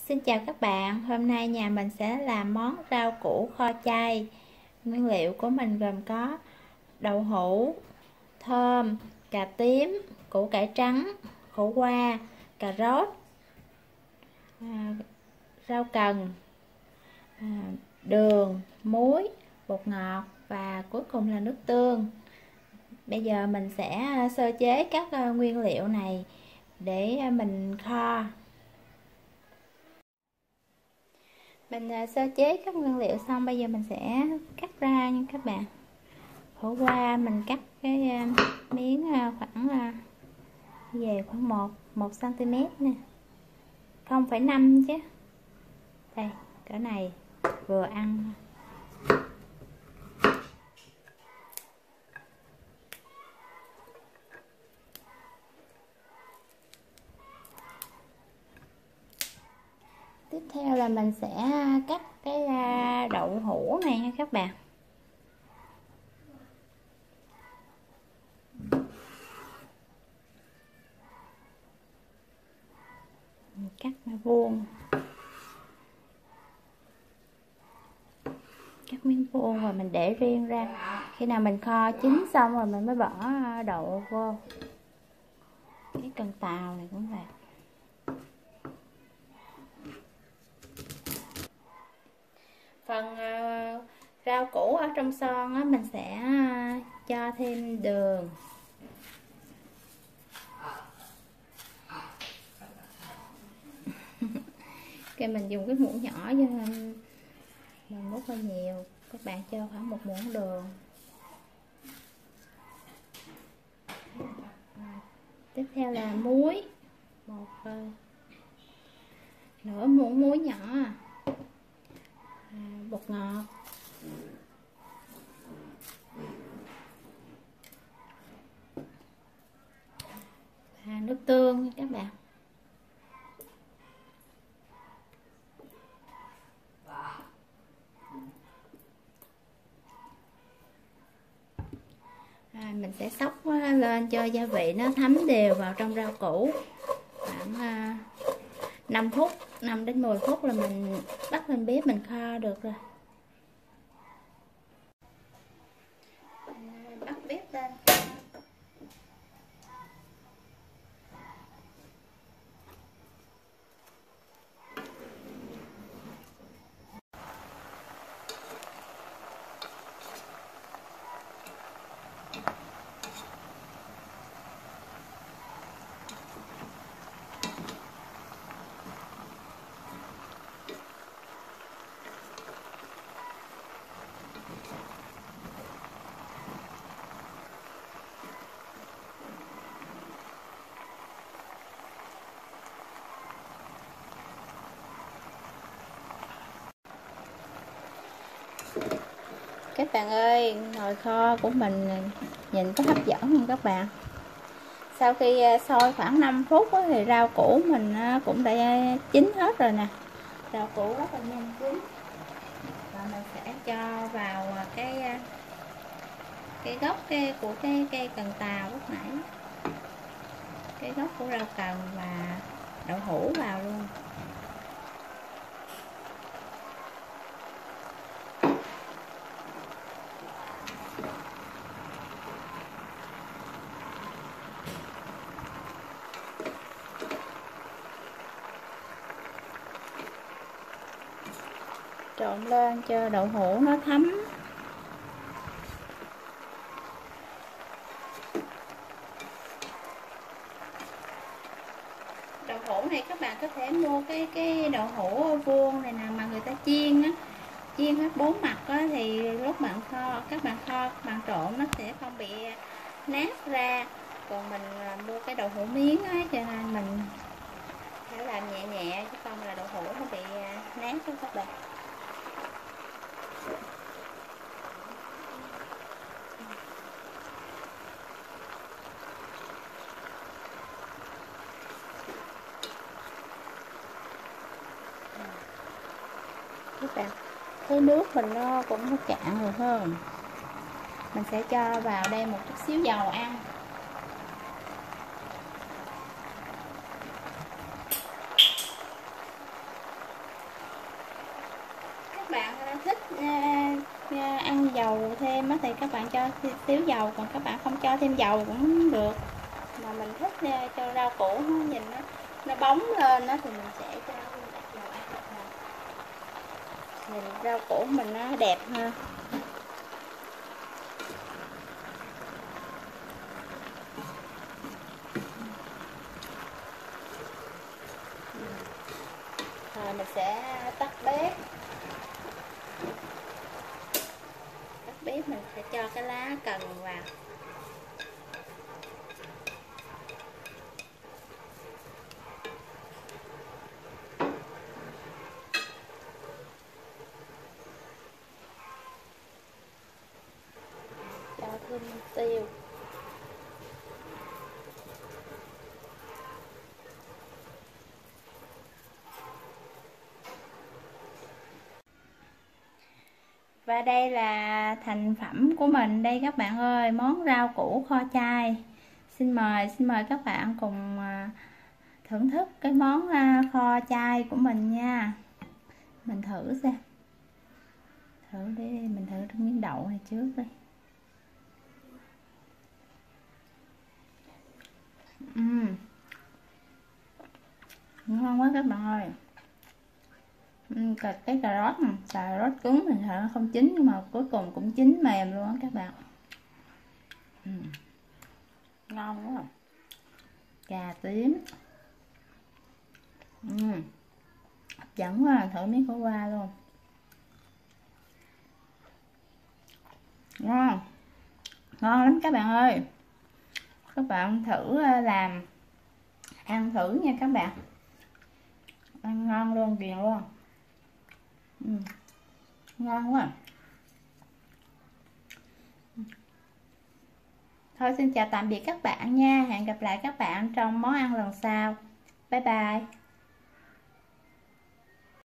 Xin chào các bạn, hôm nay nhà mình sẽ làm món rau củ kho chay. Nguyên liệu của mình gồm có đậu hũ, thơm, cà tím, củ cải trắng, khổ qua, cà rốt, rau cần, đường, muối, bột ngọt và cuối cùng là nước tương. Bây giờ mình sẽ sơ chế các nguyên liệu này để mình kho. Mình sơ chế các nguyên liệu xong, bây giờ mình sẽ cắt ra nha các bạn. Khổ qua mình cắt cái miếng khoảng về khoảng 1 cm nè, 0,5 chứ. Đây, cỡ này vừa ăn. Tiếp theo là mình sẽ cắt cái đậu hũ này nha các bạn. Mình cắt vuông, cắt miếng vuông rồi mình để riêng ra. Khi nào mình kho chín xong rồi mình mới bỏ đậu vô. Cái cần tàu này cũng vậy. Phần rau củ ở trong son á, mình sẽ cho thêm đường, cái mình dùng cái muỗng nhỏ cho nên mình múc hơi nhiều, các bạn cho khoảng 1 muỗng đường. Tiếp theo là muối, nửa muỗng muối nhỏ, bột ngọt, và nước tương nha các bạn. Mình sẽ xóc lên cho gia vị nó thấm đều vào trong rau củ. Khoảng 5 phút, 5 đến 10 phút là mình bắt lên bếp mình kho được rồi. Bắt bếp lên. Các bạn ơi, nồi kho của mình nhìn có hấp dẫn không các bạn? Sau khi sôi khoảng 5 phút thì rau củ mình cũng đã chín hết rồi nè. Rau củ rất là nhanh chín. Và mình sẽ cho vào cái gốc của cái cây cần tàu lúc nãy. Cái gốc của rau cần và đậu hũ vào luôn. Trộn lên cho đậu hũ nó thấm. Đậu hũ này các bạn có thể mua cái đậu hũ vuông này nè mà người ta chiên á, chiên hết 4 mặt á, thì lúc bạn kho, các bạn trộn nó sẽ không bị nát ra. Còn mình mua cái đậu hũ miếng á, cho nên mình phải làm nhẹ nhẹ chứ không là đậu hũ nó bị nát đó các bạn. Các bạn thấy nước mình nó cũng có cạn rồi phải không? Mình sẽ cho vào đây một chút xíu dầu ăn. thích ăn dầu thêm á thì các bạn cho xíu dầu, còn các bạn không cho thêm dầu cũng được. Mà mình thích cho rau củ nó nhìn nó bóng lên đó thì mình sẽ cho thêm dầu ăn. Nhìn rau củ mình nó đẹp hơn. Rồi mình sẽ tắt bếp. Tắt bếp mình sẽ cho cái lá cần vào. Cho thêm tiêu. Và đây là thành phẩm của mình đây các bạn ơi, món rau củ kho chai. Xin mời các bạn cùng thưởng thức cái món kho chai của mình nha. Mình thử xem. Thử để mình thử miếng đậu này trước đi. Ngon quá các bạn ơi. Cái cà rốt này, cà rốt cứng thì nó không chín nhưng mà cuối cùng cũng chín mềm luôn á các bạn. Ngon quá. Cà tím. Hấp dẫn quá, thử miếng khổ qua luôn. Ngon. Ngon lắm các bạn ơi. Các bạn thử làm ăn thử nha các bạn. Ăn ngon luôn, ghiền luôn. Ngon quá. Thôi xin chào tạm biệt các bạn nha. Hẹn gặp lại các bạn trong món ăn lần sau. Bye bye.